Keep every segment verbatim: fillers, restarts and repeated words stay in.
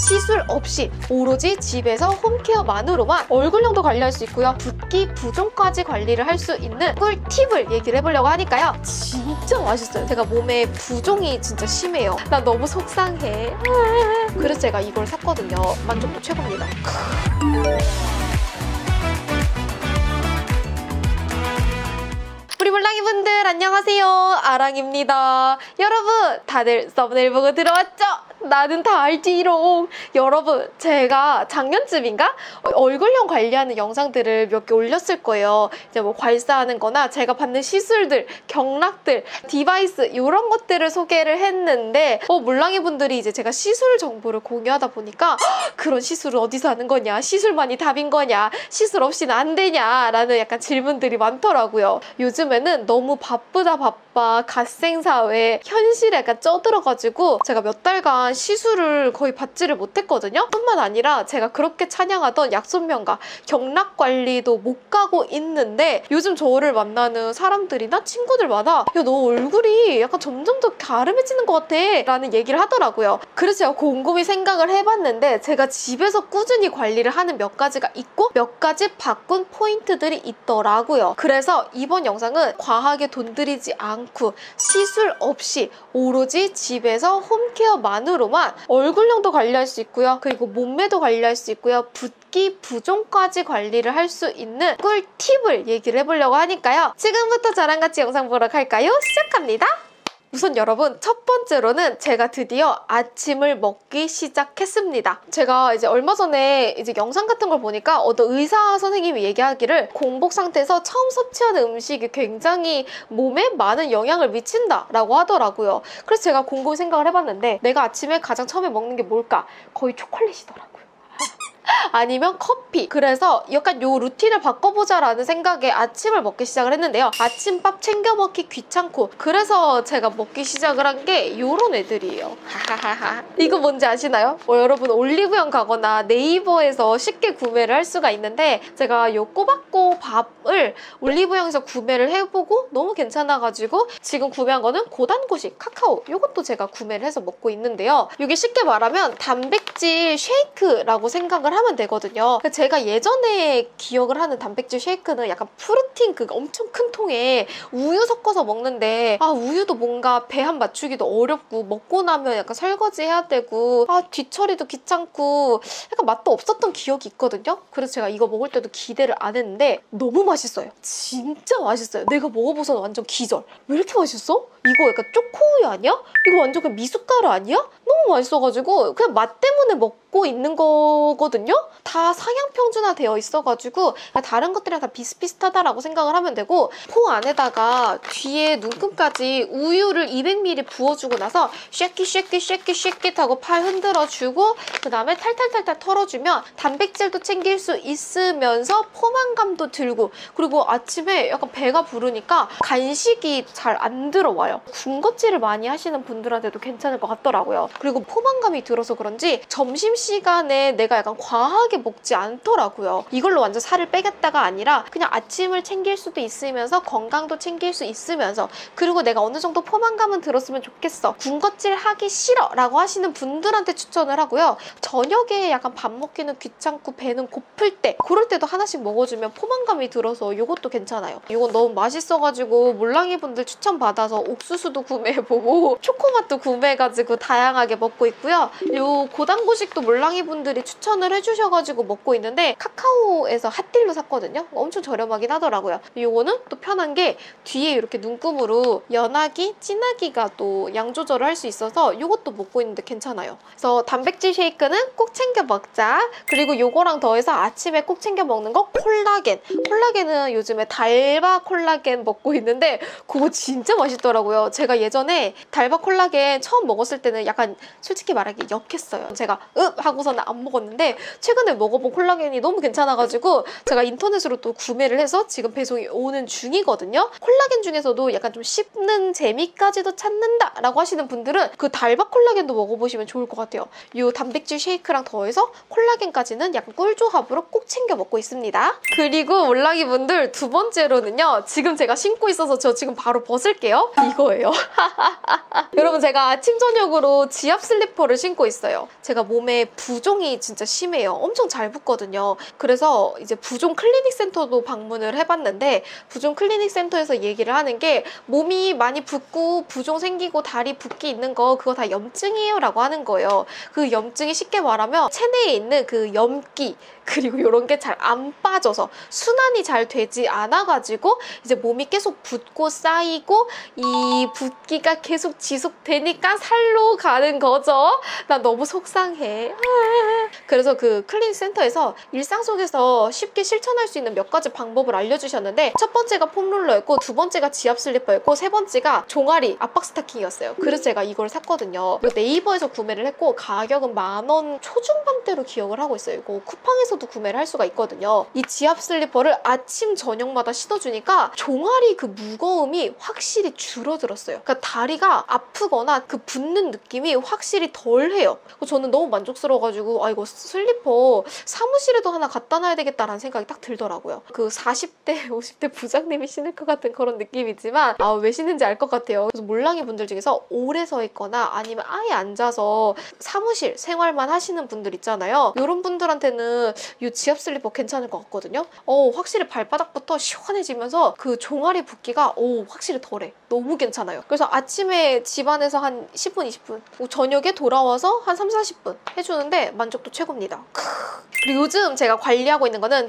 시술 없이 오로지 집에서 홈케어만으로만 얼굴형도 관리할 수 있고요. 붓기, 부종까지 관리를 할 수 있는 꿀팁을 얘기를 해보려고 하니까요. 진짜 맛있어요. 제가 몸에 부종이 진짜 심해요. 나 너무 속상해. 그래서 제가 이걸 샀거든요. 만족도 최고입니다. 우리 몰랑이 분들 안녕하세요. 아랑입니다. 여러분 다들 썸네일 보고 들어왔죠? 나는 다 알지롱. 여러분 제가 작년쯤인가 얼굴형 관리하는 영상들을 몇 개 올렸을 거예요. 이제 뭐 괄사하는 거나 제가 받는 시술들, 경락들, 디바이스 이런 것들을 소개를 했는데 어 몰랑이 분들이 이제 제가 시술 정보를 공유하다 보니까 그런 시술은 어디서 하는 거냐, 시술만이 답인 거냐, 시술 없이는 안 되냐 라는 약간 질문들이 많더라고요. 요즘에는 너무 바쁘다 바빠 갓생사회 현실에 약간 쪄들어가지고 제가 몇 달간 시술을 거의 받지를 못했거든요. 뿐만 아니라 제가 그렇게 찬양하던 약손명가 경락관리도 못 가고 있는데 요즘 저를 만나는 사람들이나 친구들마다 야, 너 얼굴이 약간 점점 더 갸름해지는 것 같아 라는 얘기를 하더라고요. 그래서 제가 곰곰이 생각을 해봤는데 제가 집에서 꾸준히 관리를 하는 몇 가지가 있고 몇 가지 바꾼 포인트들이 있더라고요. 그래서 이번 영상은 과하게 돈 들이지 않고 시술 없이 오로지 집에서 홈케어만으로 얼굴형도 관리할 수 있고요. 그리고 몸매도 관리할 수 있고요. 붓기, 부종까지 관리를 할 수 있는 꿀팁을 얘기를 해보려고 하니까요. 지금부터 저랑 같이 영상 보러 갈까요? 시작합니다. 우선 여러분 첫 번째로는 제가 드디어 아침을 먹기 시작했습니다. 제가 이제 얼마 전에 이제 영상 같은 걸 보니까 어떤 의사 선생님이 얘기하기를 공복 상태에서 처음 섭취하는 음식이 굉장히 몸에 많은 영향을 미친다라고 하더라고요. 그래서 제가 곰곰이 생각을 해봤는데 내가 아침에 가장 처음에 먹는 게 뭘까? 거의 초콜릿이더라고요. 아니면 커피. 그래서 약간 요 루틴을 바꿔보자 라는 생각에 아침을 먹기 시작을 했는데요. 아침밥 챙겨 먹기 귀찮고 그래서 제가 먹기 시작을 한 게 요런 애들이에요. 이거 뭔지 아시나요? 어, 여러분 올리브영 가거나 네이버에서 쉽게 구매를 할 수가 있는데 제가 요 꼬박꼬 밥을 올리브영에서 구매를 해보고 너무 괜찮아가지고 지금 구매한 거는 고단고식 카카오, 요것도 제가 구매를 해서 먹고 있는데요. 이게 쉽게 말하면 단백질 쉐이크라고 생각을 하면 되거든요. 제가 예전에 기억을 하는 단백질 쉐이크는 약간 프로틴 그 엄청 큰 통에 우유 섞어서 먹는데 아 우유도 뭔가 배합 맞추기도 어렵고 먹고 나면 약간 설거지 해야 되고 아 뒤처리도 귀찮고 약간 맛도 없었던 기억이 있거든요. 그래서 제가 이거 먹을 때도 기대를 안 했는데 너무 맛있어요. 진짜 맛있어요. 내가 먹어봐서 완전 기절. 왜 이렇게 맛있어? 이거 약간 초코우유 아니야? 이거 완전 그냥 미숫가루 아니야? 너무 맛있어가지고 그냥 맛 때문에 먹고 있는 거거든요? 다 상향 평준화 되어 있어가지고 다른 것들이랑 다 비슷비슷하다라고 생각을 하면 되고 포 안에다가 뒤에 눈금까지 우유를 이백 밀리리터 부어주고 나서 쉐킷 쉐킷 쉐킷 쉐킷 하고 팔 흔들어주고 그 다음에 탈탈탈탈 털어주면 단백질도 챙길 수 있으면서 포만감도 들고 그리고 아침에 약간 배가 부르니까 간식이 잘 안 들어와요. 군것질을 많이 하시는 분들한테도 괜찮을 것 같더라고요. 그리고 포만감이 들어서 그런지 점심시간에 내가 약간 과하게 먹지 않더라고요. 이걸로 완전 살을 빼겠다가 아니라 그냥 아침을 챙길 수도 있으면서 건강도 챙길 수 있으면서 그리고 내가 어느 정도 포만감은 들었으면 좋겠어. 군것질 하기 싫어 라고 하시는 분들한테 추천을 하고요. 저녁에 약간 밥 먹기는 귀찮고 배는 고플 때 그럴 때도 하나씩 먹어주면 포만감이 들어서 이것도 괜찮아요. 이건 너무 맛있어가지고 몰랑이 분들 추천 받아서 옥수수도 구매해보고 초코맛도 구매해가지고 다양하게 먹고 있고요. 요 고단고식도 몰랑이 분들이 추천을 해주셔가지고 먹고 있는데 카카오에서 핫딜로 샀거든요. 엄청 저렴하긴 하더라고요. 요거는 또 편한 게 뒤에 이렇게 눈금으로 연하기, 진하기가 또 양 조절을 할 수 있어서 요것도 먹고 있는데 괜찮아요. 그래서 단백질 쉐이크는 꼭 챙겨 먹자. 그리고 요거랑 더해서 아침에 꼭 챙겨 먹는 거 콜라겐. 콜라겐은 요즘에 달바 콜라겐 먹고 있는데 그거 진짜 맛있더라고요. 제가 예전에 달바 콜라겐 처음 먹었을 때는 약간 솔직히 말하기 역했어요. 제가 읍 하고서는 안 먹었는데 최근에 먹어본 콜라겐이 너무 괜찮아가지고 제가 인터넷으로 또 구매를 해서 지금 배송이 오는 중이거든요. 콜라겐 중에서도 약간 좀 씹는 재미까지도 찾는다 라고 하시는 분들은 그 달바 콜라겐도 먹어보시면 좋을 것 같아요. 이 단백질 쉐이크랑 더해서 콜라겐까지는 약간 꿀조합으로 꼭 챙겨 먹고 있습니다. 그리고 몰랑이 분들 두 번째로는요. 지금 제가 신고 있어서 저 지금 바로 벗을게요. 이거예요. 여러분 제가 아침 저녁으로 지압 슬리퍼를 신고 있어요. 제가 몸에 부종이 진짜 심해요. 엄청 잘 붓거든요. 그래서 이제 부종 클리닉 센터도 방문을 해봤는데 부종 클리닉 센터에서 얘기를 하는 게 몸이 많이 붓고 부종 생기고 다리 붓기 있는 거 그거 다 염증이에요 라고 하는 거예요. 그 염증이 쉽게 말하면 체내에 있는 그 염기 그리고 이런 게 잘 안 빠져서 순환이 잘 되지 않아가지고 이제 몸이 계속 붓고 쌓이고 이 붓기가 계속 지속되니까 살로 가는 거죠. 나 너무 속상해. 그래서 그 클리닉 센터에서 일상 속에서 쉽게 실천할 수 있는 몇 가지 방법을 알려주셨는데 첫 번째가 폼롤러였고 두 번째가 지압 슬리퍼였고 세 번째가 종아리 압박 스타킹이었어요. 그래서 제가 이걸 샀거든요. 네이버에서 구매를 했고 가격은 만 원 초중반대로 기억을 하고 있어요. 이거 쿠팡에서도 구매를 할 수가 있거든요. 이 지압 슬리퍼를 아침 저녁마다 신어주니까 종아리 그 무거움이 확실히 줄어들었어요. 그러니까 다리가 아프거나 그 붓는 느낌이 확실히 덜해요. 저는 너무 만족스러워가지고 아 이거 슬리퍼 사무실에도 하나 갖다 놔야 되겠다라는 생각이 딱 들더라고요. 그 사십 대, 오십 대 부장님이 신을 것 같은 그런 느낌이지만 아 왜 신는지 알 것 같아요. 그래서 몰랑이 분들 중에서 오래 서 있거나 아니면 아예 앉아서 사무실 생활만 하시는 분들 있잖아요. 이런 분들한테는 이 지압 슬리퍼 괜찮을 것 같거든요. 어 확실히 발바닥부터 시원해지면서 그 종아리 붓기가 오 확실히 덜해. 너무 괜찮아요. 그래서 아침에 집안에서 한 십 분, 이십 분 저녁에 돌아와서 한 삼, 사십 분 해주는데 만족도 최고입니다. 그리고 요즘 제가 관리하고 있는 거는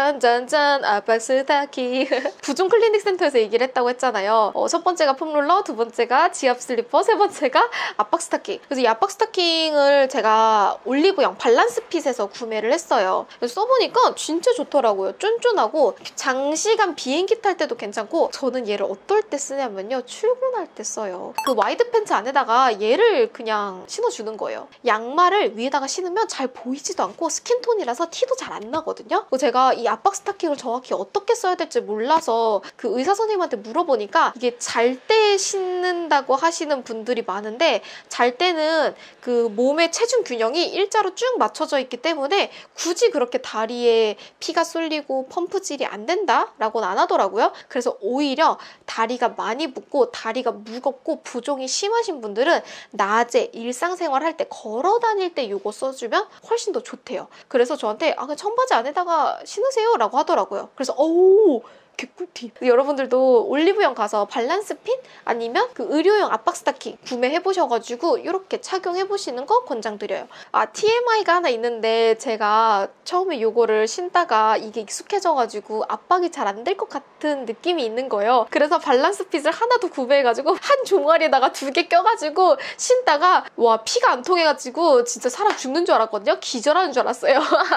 짠짠짠짠 압박 스타킹 부종 클리닉 센터에서 얘기를 했다고 했잖아요. 어, 첫 번째가 폼롤러, 두 번째가 지압 슬리퍼, 세 번째가 압박 스타킹. 그래서 이 압박 스타킹을 제가 올리브영 밸런스핏에서 구매를 했어요. 그래서 써보니까 진짜 좋더라고요. 쫀쫀하고 장시간 비행기 탈 때도 괜찮고 저는 얘를 어떨 때 쓰냐면요. 출근할 때 써요. 그 와이드 팬츠 안에다가 얘를 그냥 신어주는 거예요. 양말을 위에다가 신으면 잘 보이지도 않고 스킨톤이라서 티도 잘 안 나거든요. 제가 이 압박 스타킹을 정확히 어떻게 써야 될지 몰라서 그 의사 선생님한테 물어보니까 이게 잘 때 신는다고 하시는 분들이 많은데 잘 때는 그 몸의 체중 균형이 일자로 쭉 맞춰져 있기 때문에 굳이 그렇게 다리에 피가 쏠리고 펌프질이 안 된다라고는 안 하더라고요. 그래서 오히려 다리가 많이 붓고 다리가 무겁고 부종이 심하신 분들은 낮에 일상생활 할 때 걸어 다닐 때 이거 써주면 훨씬 더 좋대요. 그래서 저한테 아 그냥 청바지 안에다가 신으세요 라고 하더라고요. 그래서 어우 개꿀팁. 여러분들도 올리브영 가서 밸런스핏 아니면 그 의료용 압박 스타킹 구매해보셔가지고 이렇게 착용해보시는 거 권장드려요. 아 티엠아이가 하나 있는데 제가 처음에 이거를 신다가 이게 익숙해져가지고 압박이 잘 안 될 것 같은 느낌이 있는 거예요. 그래서 밸런스핏을 하나 더 구매해가지고 한 종아리에다가 두 개 껴가지고 신다가 와 피가 안 통해가지고 진짜 사람 죽는 줄 알았거든요. 기절하는 줄 알았어요.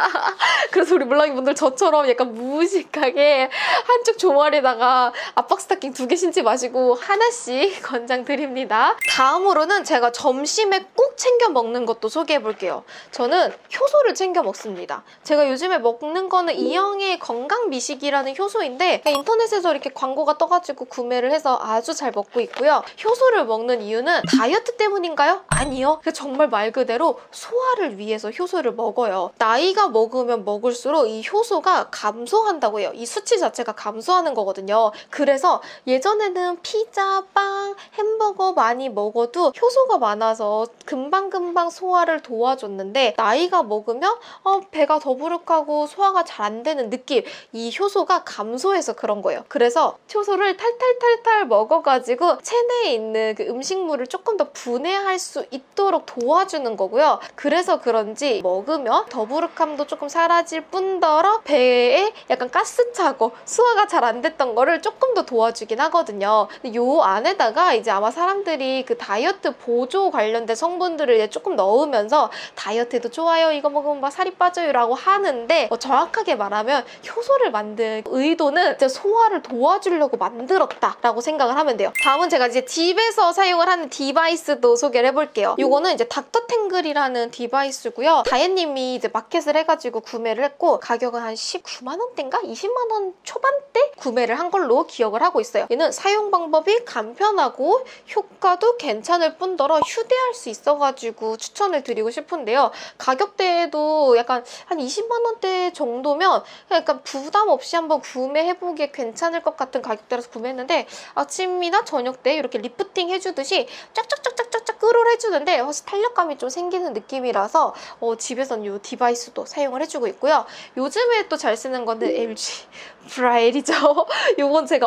그래서 우리 몰랑이 분들 저처럼 약간 무식하게 한쪽 종아리에다가 압박 스타킹 두 개 신지 마시고 하나씩 권장드립니다. 다음으로는 제가 점심에 꼭 챙겨 먹는 것도 소개해볼게요. 저는 효소를 챙겨 먹습니다. 제가 요즘에 먹는 거는 이영애 건강미식이라는 효소인데 인터넷에서 이렇게 광고가 떠가지고 구매를 해서 아주 잘 먹고 있고요. 효소를 먹는 이유는 다이어트 때문인가요? 아니요. 정말 말 그대로 소화를 위해서 효소를 먹어요. 나이가 먹으면 먹을수록 이 효소가 감소한다고 해요. 이 수치 자체가 감소하는 거거든요. 그래서 예전에는 피자, 빵, 햄버거 많이 먹어도 효소가 많아서 금방금방 소화를 도와줬는데 나이가 먹으면 어, 배가 더부룩하고 소화가 잘 안 되는 느낌, 이 효소가 감소해서 그런 거예요. 그래서 효소를 탈탈탈탈 먹어가지고 체내에 있는 그 음식물을 조금 더 분해할 수 있도록 도와주는 거고요. 그래서 그런지 먹으면 더부룩함도 조금 사라질 뿐더러 배에 약간 가스 차고 소화가 소화가 잘 안 됐던 거를 조금 더 도와주긴 하거든요. 근데 요 안에다가 이제 아마 사람들이 그 다이어트 보조 관련된 성분들을 이제 조금 넣으면서 다이어트에도 좋아요, 이거 먹으면 막 살이 빠져요 라고 하는데 어, 정확하게 말하면 효소를 만든 의도는 이제 소화를 도와주려고 만들었다 라고 생각을 하면 돼요. 다음은 제가 이제 집에서 사용을 하는 디바이스도 소개를 해볼게요. 요거는 이제 닥터탱글이라는 디바이스고요. 다혜님이 이제 마켓을 해가지고 구매를 했고 가격은 한 십구만 원대인가? 이십만 원 초반대 구매를 한 걸로 기억을 하고 있어요. 얘는 사용 방법이 간편하고 효과도 괜찮을 뿐더러 휴대할 수 있어가지고 추천을 드리고 싶은데요. 가격대도 약간 한 이십만 원대 정도면 약간 부담 없이 한번 구매해보기에 괜찮을 것 같은 가격대라서 구매했는데 아침이나 저녁 때 이렇게 리프팅 해주듯이 쫙쫙쫙쫙쫙 끌어를 해주는데 훨씬 탄력감이 좀 생기는 느낌이라서 어, 집에서는 이 디바이스도 사용을 해주고 있고요. 요즘에 또 잘 쓰는 거는 엘지 브라일이죠. 요건 제가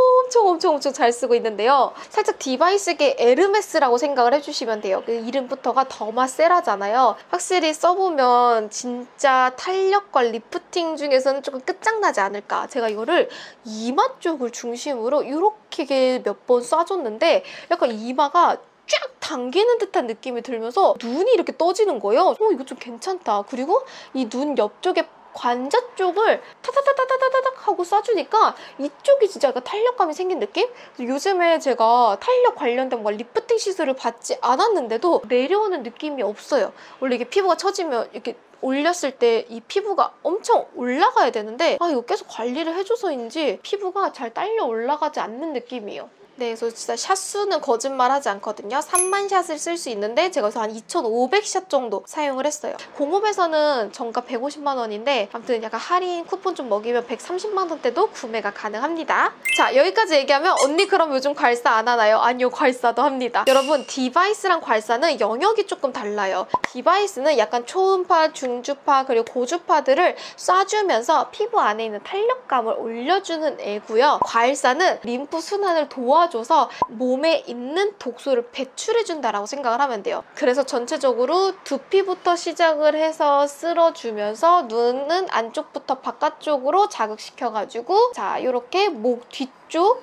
엄청 엄청 엄청 잘 쓰고 있는데요. 살짝 디바이스계 에르메스라고 생각을 해주시면 돼요. 그 이름부터가 더마세라잖아요. 확실히 써보면 진짜 탄력과 리프팅 중에서는 조금 끝장나지 않을까. 제가 이거를 이마 쪽을 중심으로 이렇게 몇 번 쏴줬는데 약간 이마가 쫙 당기는 듯한 느낌이 들면서 눈이 이렇게 떠지는 거예요. 어, 이거 좀 괜찮다. 그리고 이 눈 옆쪽에 관자 쪽을 타타타타타타닥 하고 쏴주니까 이쪽이 진짜 약간 탄력감이 생긴 느낌? 요즘에 제가 탄력 관련된 뭐 리프팅 시술을 받지 않았는데도 내려오는 느낌이 없어요. 원래 이게 피부가 처지면 이렇게 올렸을 때 이 피부가 엄청 올라가야 되는데 아 이거 계속 관리를 해줘서인지 피부가 잘 딸려 올라가지 않는 느낌이에요. 네, 그래서 진짜 샷 수는 거짓말하지 않거든요. 삼만 샷을 쓸 수 있는데 제가 그래서 한 이천오백 샷 정도 사용을 했어요. 공업에서는 정가 백오십만 원인데 아무튼 약간 할인 쿠폰 좀 먹이면 백삼십만 원대도 구매가 가능합니다. 자, 여기까지 얘기하면 언니 그럼 요즘 괄사 안 하나요? 아니요, 괄사도 합니다. 여러분, 디바이스랑 괄사는 영역이 조금 달라요. 디바이스는 약간 초음파, 중주파, 그리고 고주파들을 쏴주면서 피부 안에 있는 탄력감을 올려주는 애고요. 괄사는 림프 순환을 도와주는 줘서 몸에 있는 독소를 배출해준다라고 생각을 하면 돼요. 그래서 전체적으로 두피부터 시작을 해서 쓸어주면서 눈은 안쪽부터 바깥쪽으로 자극시켜가지고 자 이렇게 목 뒤쪽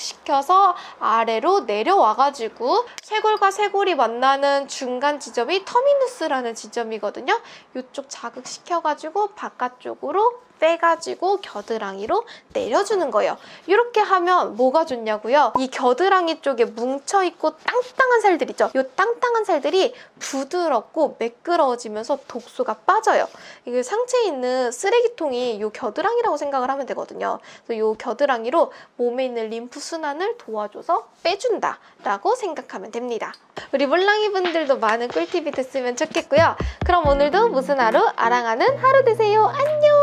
자극시켜서 아래로 내려와가지고 쇄골과 쇄골이 만나는 중간 지점이 터미누스라는 지점이거든요. 이쪽 자극시켜가지고 바깥쪽으로 빼가지고 겨드랑이로 내려주는 거예요. 이렇게 하면 뭐가 좋냐고요? 이 겨드랑이 쪽에 뭉쳐있고 땅땅한 살들 있죠? 이 땅땅한 살들이 부드럽고 매끄러워지면서 독소가 빠져요. 이게 상체에 있는 쓰레기통이 이 겨드랑이라고 생각을 하면 되거든요. 그래서 이 겨드랑이로 몸에 있는 림프 순환을 도와줘서 빼준다라고 생각하면 됩니다. 우리 몰랑이 분들도 많은 꿀팁이 됐으면 좋겠고요. 그럼 오늘도 무슨 하루? 아랑하는 하루 되세요. 안녕!